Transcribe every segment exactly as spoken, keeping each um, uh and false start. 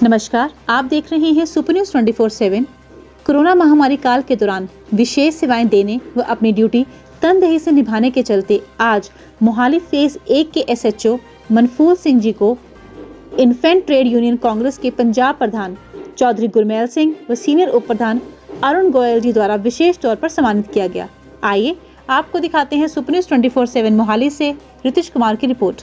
नमस्कार, आप देख रहे हैं super news twenty four seven. Corona महामारी काल के दौरान विशेष सेवाएं देने व अपनी ड्यूटी तनदेही से निभाने के चलते आज मोहाली फेज एक के S H O Manphool Singh ji को इन्फेंट ट्रेड यूनियन कांग्रेस के पंजाब प्रधान चौधरी गुरमैल सिंह व सीनियर उप प्रधान अरुण गोयल जी द्वारा विशेष तौर पर सम्मानित किया गया। आइए आपको दिखाते हैं super news twenty four seven Mohali से रितिश कुमार की रिपोर्ट।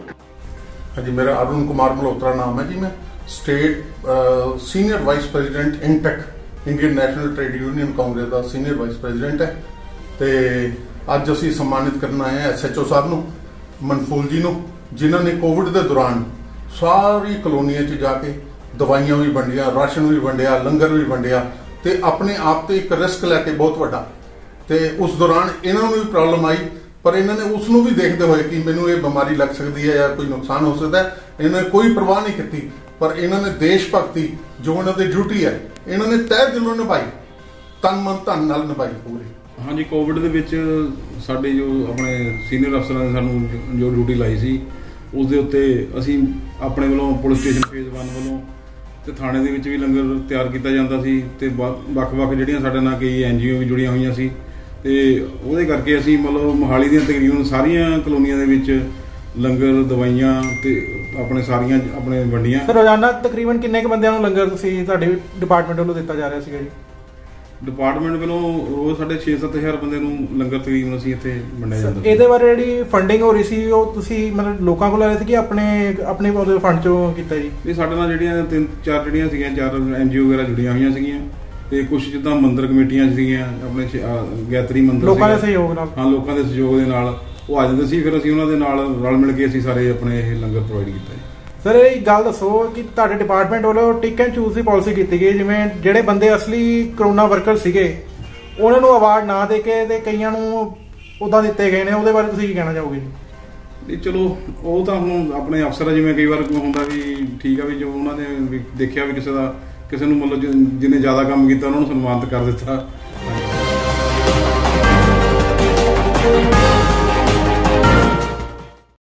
हाँ जी, मेरा अरुण कुमार मल्होत्रा नाम है जी। मैं state senior vice president INTUC Indian National Trade Union Congress का सीनियर वाइस प्रेजिडेंट है। तो अज असी सम्मानित करना है एस एच ओ साहब नूं मनफूल जी नूं, जिन्हां ने कोविड के दौरान सारी कलोनियां च जाके दवाइयां भी वंडिया, राशन भी वंडिया, लंगर भी वंडिया, तो अपने आप से एक रिस्क लैके बहुत वड्डा। तो उस दौरान इन्हों भी प्रॉब्लम आई, पर इन्होंने उसनों भी देखते हुए कि मैनू ये बीमारी लग सकती है या कोई नुकसान हो सकता है, इन्होंने कोई परवाह नहीं की। पर इन्होंने देश भक्ति जो इन्होंने ड्यूटी है इन्होंने तय दिलों निभाई, तन मन धन नाल निभाई पूरी। हाँ जी, कोविड ਦੇ ਵਿੱਚ ਸਾਡੇ ਜੋ ਆਪਣੇ ਸੀਨੀਅਰ ਅਫਸਰਾਂ ਨੇ ਸਾਨੂੰ ਜੋ ਡਿਊਟੀ ਲਾਈ ਸੀ ਉਸ ਦੇ ਉੱਤੇ ਅਸੀਂ ਆਪਣੇ ਵੱਲੋਂ ਪੁਲਿਸ ਸਟੇਸ਼ਨ ਫੇਜ਼ वन ਵੱਲੋਂ ਤੇ ਥਾਣੇ ਦੇ ਵਿੱਚ ਵੀ ਲੰਗਰ ਤਿਆਰ ਕੀਤਾ ਜਾਂਦਾ ਸੀ ਤੇ ਵੱਖ-ਵੱਖ ਜਿਹੜੀਆਂ ਸਾਡੇ ਨਾਲ ਕਈ ਐਨ ਜੀ ਓ ਵੀ ਜੁੜੀਆਂ ਹੋਈਆਂ ਸੀ ਤੇ ਉਹਦੇ ਕਰਕੇ ਅਸੀਂ ਮਤਲਬ ਮੋਹਾਲੀ ਦੀਆਂ ਤਕਰੀਬਨ ਸਾਰੀਆਂ ਕਲੋਨੀਆਂ ਦੇ ਵਿੱਚ ਲੰਗਰ ਦਵਾਈਆਂ ਤੇ ਆਪਣੇ ਸਾਰੀਆਂ ਆਪਣੇ ਵੰਡੀਆਂ। ਸਰ ਰੋਜ਼ਾਨਾ ਤਕਰੀਬਨ ਕਿੰਨੇ ਕੁ ਬੰਦਿਆਂ ਨੂੰ ਲੰਗਰ ਤੁਸੀਂ ਤੁਹਾਡੇ ਡਿਪਾਰਟਮੈਂਟ ਵੱਲੋਂ ਦਿੱਤਾ ਜਾ ਰਿਹਾ ਸੀਗਾ ਜੀ? ਡਿਪਾਰਟਮੈਂਟ ਵੱਲੋਂ ਰੋਜ਼ ਸਾਡੇ ਛੇ ਸੱਤ ਹਜ਼ਾਰ ਬੰਦੇ ਨੂੰ ਲੰਗਰ ਤਕਰੀਬਨ ਅਸੀਂ ਇੱਥੇ ਵੰਡਿਆ ਜਾਂਦਾ। ਇਹਦੇ ਬਾਰੇ ਜਿਹੜੀ ਫੰਡਿੰਗ ਹੋ ਰਹੀ ਸੀ ਉਹ ਤੁਸੀਂ ਮਤਲਬ ਲੋਕਾਂ ਕੋਲ ਆ ਰਹੇ ਸੀ ਕਿ ਆਪਣੇ ਆਪਣੇ ਉਹਦੇ ਫੰਡ ਚੋਂ ਕੀਤਾ ਜੀ? ਇਹ ਸਾਡੇ ਨਾਲ ਜਿਹੜੀਆਂ ਤਿੰਨ ਚਾਰ ਜਿਹੜੀਆਂ ਸੀਗੀਆਂ ਚਾਰ ਐਨ ਜੀ ਓ ਵਗੈਰਾ ਜੁੜੀਆਂ ਹੋਈਆਂ ਸੀਗੀਆਂ ਤੇ ਕੁਝ ਜਿੱਦਾਂ ਮੰਦਰ ਕਮੇਟੀਆਂ ਸੀਗੀਆਂ ਆਪਣੇ ਗੈਤਰੀ ਮੰਦਰ ਲੋਕਾਂ ਦੇ ਸਹਿਯੋਗ ਨਾਲ। ਹਾਂ, ਲੋਕਾਂ ਦੇ ਸਹਿਯੋਗ ਦੇ ਨਾਲ ਉਹ ਆ ਜਾਂਦੇ ਸੀ, ਫਿਰ ਅਸੀਂ ਉਹਨਾਂ ਦੇ ਨਾਲ ਰਲ ਮਿਲ ਕੇ ਅਸੀਂ ਸਾਰੇ ਆਪਣੇ ਇਹ ਲੰਗਰ ਪ੍ਰੋਵਾਈਡ ਕੀਤਾ ਜੀ। ਸਰ ਇਹ ਗੱਲ ਦੱਸੋ ਕਿ ਤੁਹਾਡੇ ਡਿਪਾਰਟਮੈਂਟ ਵੱਲੋਂ ਟਿਕ ਐਂਡ ਚੂਜ਼ ਦੀ ਪਾਲਿਸੀ ਕੀਤੀ ਗਈ, ਜਿਵੇਂ ਜਿਹੜੇ ਬੰਦੇ ਅਸਲੀ ਕਰੋਨਾ ਵਰਕਰ ਸੀਗੇ ਉਹਨਾਂ ਨੂੰ ਅਵਾਰਡ ਨਾ ਦੇ ਕੇ ਤੇ ਕਈਆਂ ਨੂੰ ਉੱਦਾਂ ਦਿੱਤੇ ਗਏ ਨੇ, ਉਹਦੇ ਬਾਰੇ ਤੁਸੀਂ ਕੀ ਕਹਿਣਾ ਚਾਹੋਗੇ ਜੀ? ਨਹੀਂ ਚਲੋ ਉਹ ਤਾਂ ਹੁਣ ਆਪਣੇ ਅਫਸਰ ਜਿਵੇਂ ਕਈ ਵਾਰ ਹੁੰਦਾ ਵੀ ਠੀਕ ਆ ਵੀ ਜੋ ਉਹਨਾਂ ਨੇ ਵੀ ਦੇਖਿਆ ਵੀ ਕਿਸੇ ਦਾ ਕਿਸੇ ਨੂੰ ਮਤਲਬ ਜਿਹਨੇ ਜ਼ਿਆਦਾ ਕੰਮ ਕੀਤਾ ਉਹਨਾਂ ਨੂੰ ਸਨਮਾਨਿਤ ਕਰ ਦਿੱਤਾ।